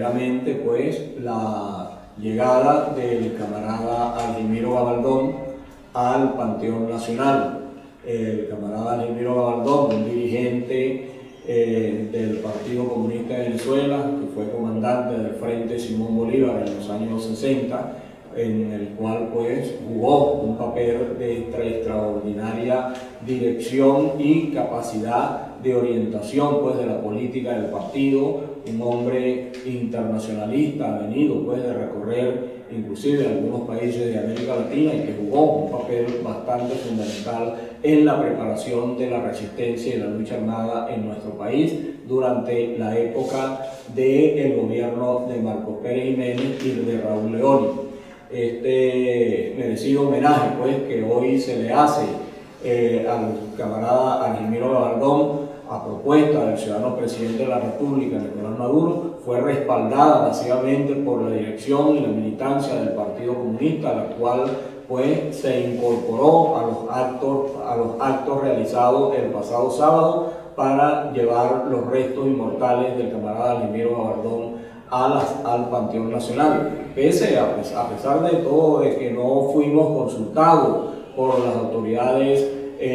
primeramente pues la llegada del camarada Argimiro Gabaldón al Panteón Nacional. El camarada Argimiro Gabaldón, un dirigente del Partido Comunista de Venezuela, que fue comandante del Frente Simón Bolívar en los años 60, en el cual pues jugó un papel de extraordinaria dirección y capacidad de orientación pues de la política del partido, un hombre internacionalista, venido pues de recorrer inclusive algunos países de América Latina y que jugó un papel bastante fundamental en la preparación de la resistencia y la lucha armada en nuestro país durante la época del gobierno de Marcos Pérez Jiménez y de Raúl Leónido. Este merecido homenaje pues que hoy se le hace al camarada Argimiro Gabaldón a propuesta del ciudadano presidente de la República, Nicolás Maduro, fue respaldada masivamente por la dirección y la militancia del Partido Comunista, la cual pues se incorporó a los actos realizados el pasado sábado para llevar los restos inmortales del camarada Argimiro Gabaldón al Panteón Nacional. A pesar de todo, de que no fuimos consultados por las autoridades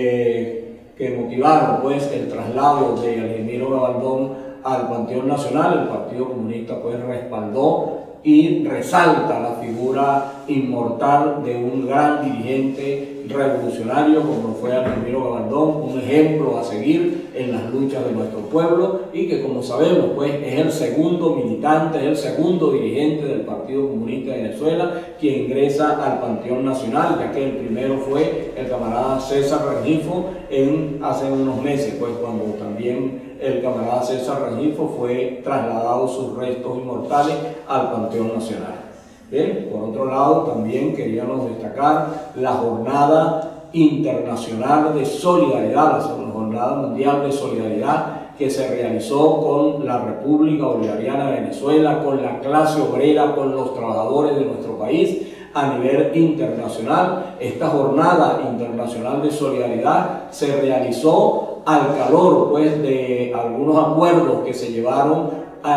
que motivaron pues el traslado de Argimiro Gabaldón al Panteón Nacional, el Partido Comunista pues respaldó y resalta la figura inmortal de un gran dirigente revolucionario como fue Argimiro Gabaldón, un ejemplo a seguir en las luchas de nuestro pueblo y que, como sabemos, pues es el segundo militante, es el segundo dirigente del Partido Comunista de Venezuela quien ingresa al Panteón Nacional, ya que el primero fue el camarada César Rengifo hace unos meses, pues cuando también el camarada César Rengifo fue trasladado sus restos inmortales al Panteón Nacional. Bien, por otro lado, también queríamos destacar la Jornada Internacional de Solidaridad, la Jornada Mundial de Solidaridad que se realizó con la República Bolivariana de Venezuela, con la clase obrera, con los trabajadores de nuestro país a nivel internacional. Esta Jornada Internacional de Solidaridad se realizó al calor pues, de algunos acuerdos que se llevaron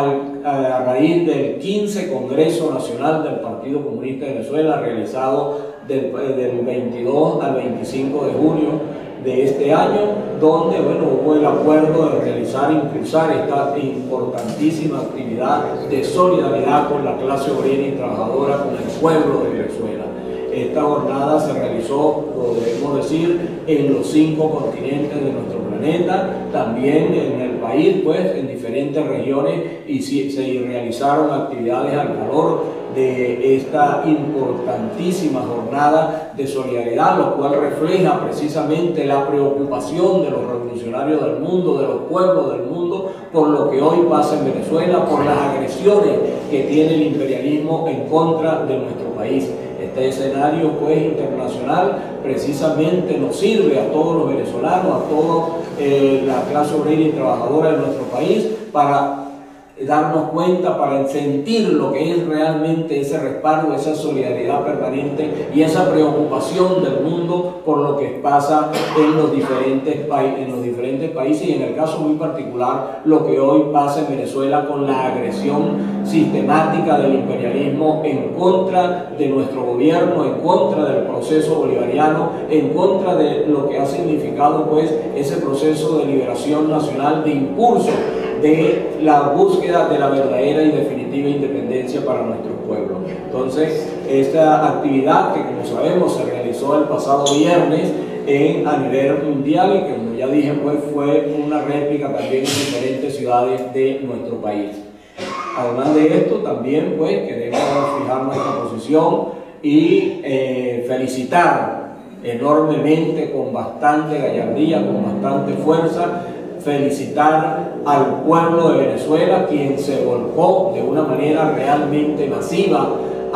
a raíz del 15 Congreso Nacional del Partido Comunista de Venezuela, realizado del 22 al 25 de junio de este año, donde hubo el acuerdo de impulsar esta importantísima actividad de solidaridad con la clase obrera y trabajadora, con el pueblo de Venezuela. Esta jornada se realizó, lo debemos decir, en los 5 continentes de nuestro planeta, también en el país, pues en diferentes regiones, y se realizaron actividades al calor de esta importantísima jornada de solidaridad, lo cual refleja precisamente la preocupación de los revolucionarios del mundo, de los pueblos del mundo, por lo que hoy pasa en Venezuela, por las agresiones que tiene el imperialismo en contra de nuestro país. Este escenario pues internacional precisamente nos sirve a todos los venezolanos, a toda la clase obrera y trabajadora de nuestro país, para darnos cuenta, para sentir lo que es realmente ese respaldo, esa solidaridad permanente y esa preocupación del mundo por lo que pasa en los diferentes países y en el caso muy particular lo que hoy pasa en Venezuela con la agresión sistemática del imperialismo en contra de nuestro gobierno, en contra del proceso bolivariano, en contra de lo que ha significado pues ese proceso de liberación nacional, de impulso de la búsqueda de la verdadera y definitiva independencia para nuestro pueblo. Entonces, esta actividad que, como sabemos, se realizó el pasado viernes a nivel mundial y que, como ya dije, pues fue una réplica también en diferentes ciudades de nuestro país. Además de esto, también pues queremos fijar nuestra posición y felicitar enormemente, con bastante gallardía, con bastante fuerza, felicitar al pueblo de Venezuela, quien se volcó de una manera realmente masiva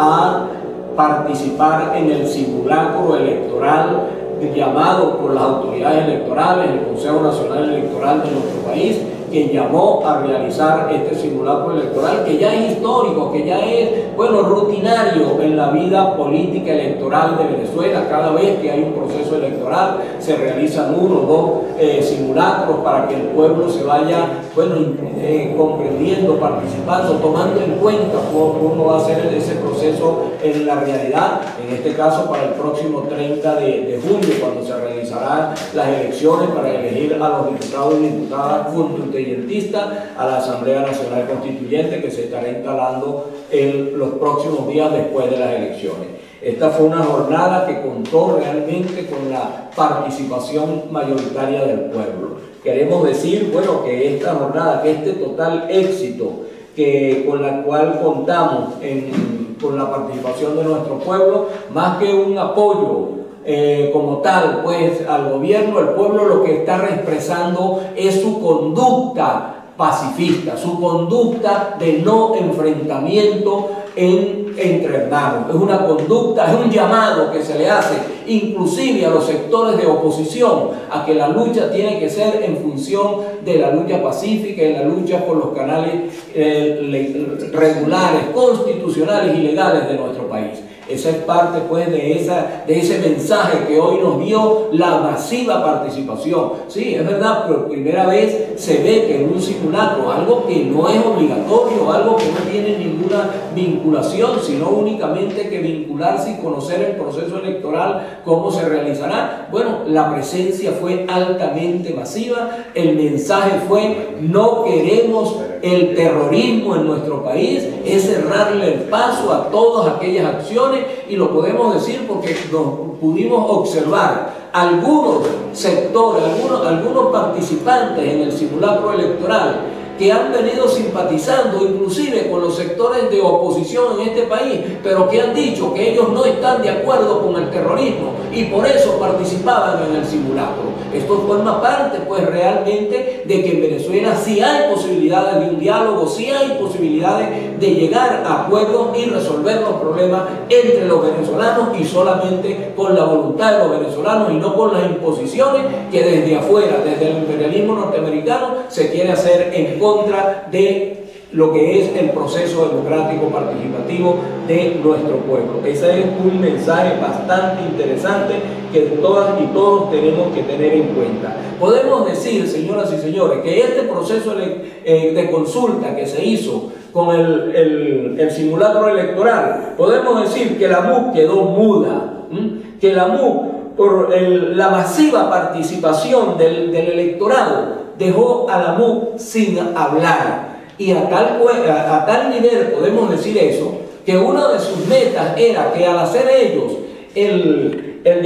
a participar en el simulacro electoral llamado por las autoridades electorales, el Consejo Nacional Electoral de nuestro país, que llamó a realizar este simulacro electoral, que ya es histórico, que ya es, bueno, rutinario en la vida política electoral de Venezuela. Cada vez que hay un proceso electoral se realizan 1 o 2 simulacros para que el pueblo se vaya, bueno, comprendiendo, participando, tomando en cuenta cómo va a ser ese proceso en la realidad. En este caso, para el próximo 30 de julio, cuando se realizarán las elecciones para elegir a los diputados y diputadas constituyentistas a la Asamblea Nacional Constituyente, que se estará instalando en los próximos días después de las elecciones. Esta fue una jornada que contó realmente con la participación mayoritaria del pueblo. Queremos decir, bueno, que esta jornada, que este total éxito con la cual contamos con la participación de nuestro pueblo, más que un apoyo como tal, pues, al gobierno, el pueblo lo que está expresando es su conducta pacifista, su conducta de no enfrentamiento entre hermanos. Es una conducta, es un llamado que se le hace inclusive a los sectores de oposición a que la lucha tiene que ser en función de la lucha pacífica y la lucha por los canales regulares, constitucionales y legales de nuestro país. Esa es parte, pues, de ese mensaje que hoy nos dio la masiva participación. Sí, es verdad, por primera vez se ve que en un simulacro, algo que no es obligatorio, algo que no tiene ninguna vinculación, sino únicamente que vincularse y conocer el proceso electoral, cómo se realizará. Bueno, la presencia fue altamente masiva, el mensaje fue: no queremos el terrorismo en nuestro país, es cerrarle el paso a todas aquellas acciones. Y lo podemos decir porque nos pudimos observar algunos sectores, algunos participantes en el simulacro electoral que han venido simpatizando inclusive con los sectores de oposición en este país, pero que han dicho que ellos no están de acuerdo con el terrorismo y por eso participaban en el simulacro. Esto forma parte, pues, realmente de que en Venezuela sí hay posibilidades de un diálogo, sí hay posibilidades de llegar a acuerdos y resolver los problemas entre los venezolanos, y solamente con la voluntad de los venezolanos y no con las imposiciones que desde afuera, desde el imperialismo norteamericano, se quiere hacer en contra de lo que es el proceso democrático participativo de nuestro pueblo. Ese es un mensaje bastante interesante que todas y todos tenemos que tener en cuenta. Podemos decir, señoras y señores, que este proceso de consulta que se hizo con el simulacro electoral, podemos decir que la MUC quedó muda, que la MUC, por la masiva participación del electorado, dejó a la MUC sin hablar. Y a tal nivel podemos decir eso, que una de sus metas era que al hacer ellos el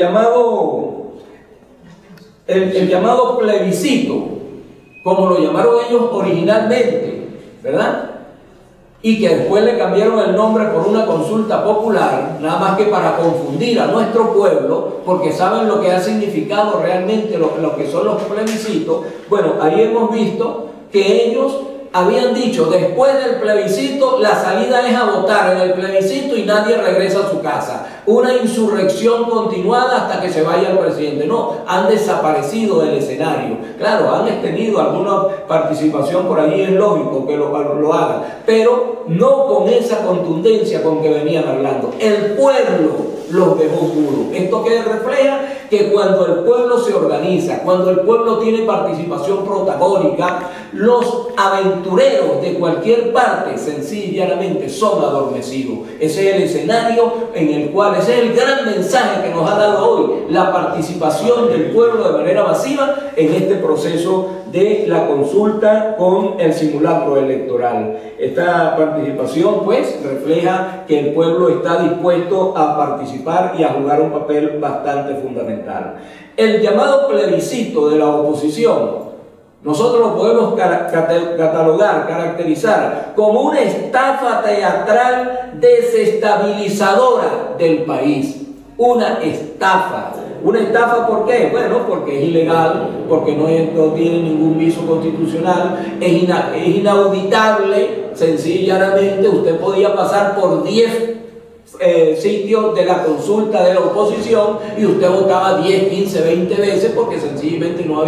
llamado plebiscito, como lo llamaron ellos originalmente, ¿verdad? Y que después le cambiaron el nombre por una consulta popular, nada más que para confundir a nuestro pueblo, porque saben lo que ha significado realmente lo que son los plebiscitos. Bueno, ahí hemos visto que ellos habían dicho: después del plebiscito la salida es a votar en el plebiscito y nadie regresa a su casa. Una insurrección continuada hasta que se vaya el presidente. No, han desaparecido del escenario. Claro, han tenido alguna participación por ahí, es lógico que lo hagan, pero no con esa contundencia con que venían hablando. El pueblo los dejó mudos. Esto que refleja que cuando el pueblo se organiza, cuando el pueblo tiene participación protagónica, los aventureros de cualquier parte sencillamente son adormecidos. Ese es el escenario en el cual, ese es el gran mensaje que nos ha dado hoy la participación del pueblo de manera masiva en este proceso de la consulta con el simulacro electoral. Esta participación, pues, refleja que el pueblo está dispuesto a participar y a jugar un papel bastante fundamental. El llamado plebiscito de la oposición, nosotros lo podemos catalogar, caracterizar como una estafa teatral desestabilizadora del país. Una estafa. ¿Una estafa por qué? Bueno, porque es ilegal, porque no tiene ningún viso constitucional, es inauditable, sencillamente. Usted podía pasar por 10 sitios de la consulta de la oposición y usted votaba 10, 15, 20 veces porque sencillamente no había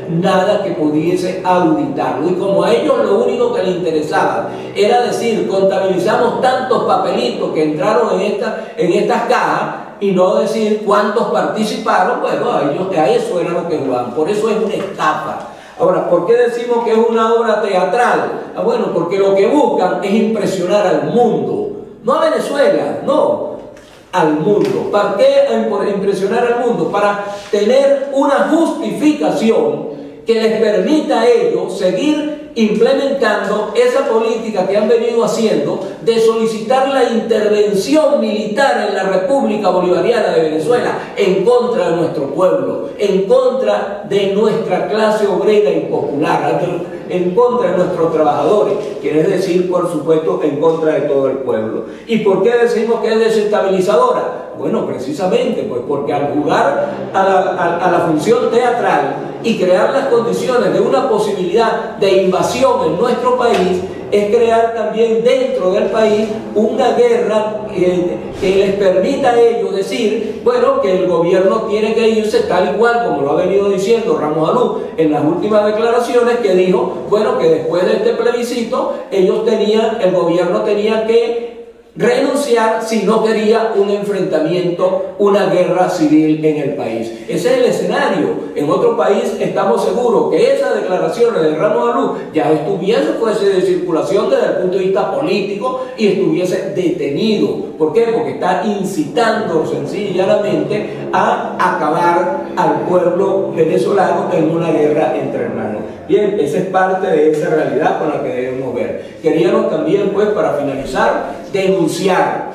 nada que pudiese auditarlo. Y como a ellos lo único que les interesaba era decir, contabilizamos tantos papelitos que entraron en estas cajas, y no decir cuántos participaron, bueno, a eso era lo que jugaban. Por eso es una estafa. Ahora, ¿por qué decimos que es una obra teatral? Bueno, porque lo que buscan es impresionar al mundo, no a Venezuela, no, al mundo. ¿Para qué impresionar al mundo? Para tener una justificación que les permita a ellos seguir implementando esa política que han venido haciendo de solicitar la intervención militar en la República Bolivariana de Venezuela en contra de nuestro pueblo, en contra de nuestra clase obrera y popular, en contra de nuestros trabajadores, quiere decir, por supuesto, en contra de todo el pueblo. ¿Y por qué decimos que es desestabilizadora? Bueno, precisamente pues porque al jugar a la función teatral y crear las condiciones de una posibilidad de invasión en nuestro país, es crear también dentro del país una guerra que les permita a ellos decir, bueno, que el gobierno tiene que irse tal y cual como lo ha venido diciendo Ramos Alú en las últimas declaraciones, que dijo, bueno, que después de este plebiscito el gobierno tenía que renunciar si no quería un enfrentamiento, una guerra civil en el país. Ese es el escenario. En otro país estamos seguros que esas declaraciones de Ramos Alú ya fuese de circulación desde el punto de vista político y estuviese detenido. ¿Por qué? Porque está incitando sencillamente a acabar al pueblo venezolano en una guerra entre hermanos. Bien, esa es parte de esa realidad con la que debemos ver. Queríamos también, pues, para finalizar, denunciar,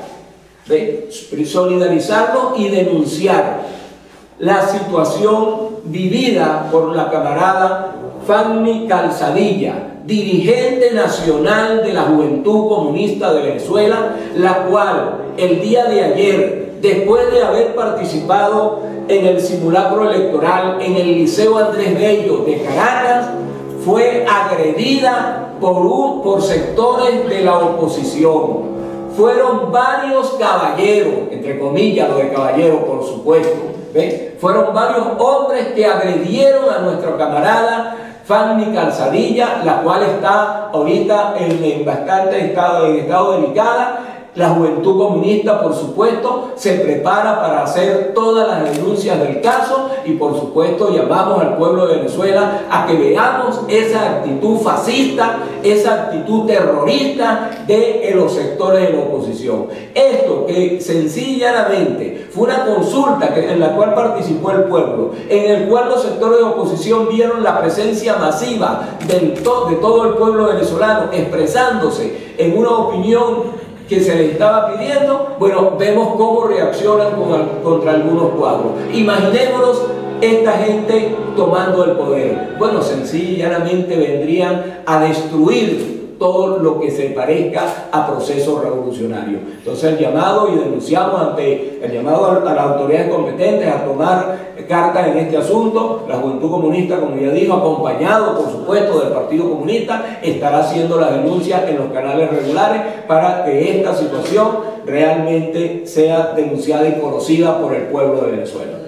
solidarizarnos y denunciar la situación vivida por la camarada Fanny Calzadilla, dirigente nacional de la Juventud Comunista de Venezuela, la cual el día de ayer, después de haber participado en el simulacro electoral en el Liceo Andrés Bello de Caracas, fue agredida por sectores de la oposición. Fueron varios caballeros, entre comillas lo de caballero por supuesto, fueron varios hombres que agredieron a nuestra camarada Fanny Calzadilla, la cual está ahorita en estado delicada. La Juventud Comunista, por supuesto, se prepara para hacer todas las denuncias del caso y, por supuesto, llamamos al pueblo de Venezuela a que veamos esa actitud fascista, esa actitud terrorista de los sectores de la oposición. Esto que sencillamente fue una consulta en la cual participó el pueblo, en el cual los sectores de oposición vieron la presencia masiva de todo el pueblo venezolano expresándose en una opinión que se les estaba pidiendo. Bueno, vemos cómo reaccionan contra algunos cuadros. Imaginémonos esta gente tomando el poder. Bueno, sencillamente vendrían a destruir todo lo que se parezca a procesos revolucionarios. Entonces el llamado, y denunciamos ante el llamado a las autoridades competentes a tomar cartas en este asunto. La Juventud Comunista, como ya dijo, acompañado por supuesto del Partido Comunista, estará haciendo las denuncias en los canales regulares para que esta situación realmente sea denunciada y conocida por el pueblo de Venezuela.